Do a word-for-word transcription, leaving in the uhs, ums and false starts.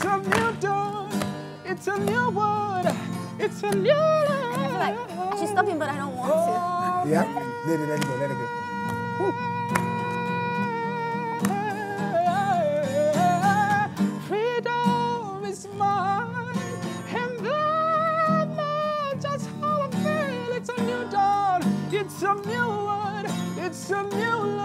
a new dawn. It's a new world. It's a new life. I feel like I should stop him, but I don't want to. Yeah, let it, let it go, let it go. Woo. Freedom is mine, and that's just how I feel. It's a new dawn. It's a new world. It's a new life.